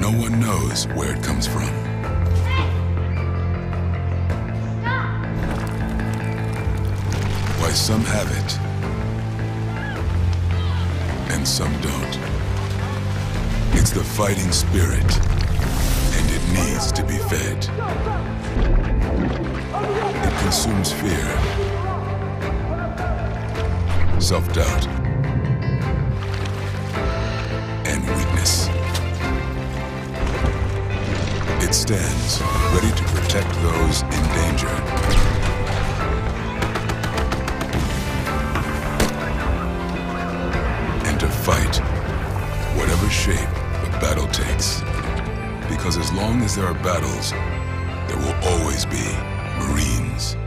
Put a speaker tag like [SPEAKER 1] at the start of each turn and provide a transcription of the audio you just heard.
[SPEAKER 1] no one knows where it comes from. Why some have it, and some don't. It's the fighting spirit, and it needs to be fed. It consumes fear, self-doubt, and weakness. It stands ready to protect those in danger. And to fight whatever shape the battle takes. Because as long as there are battles, there will always be Marines.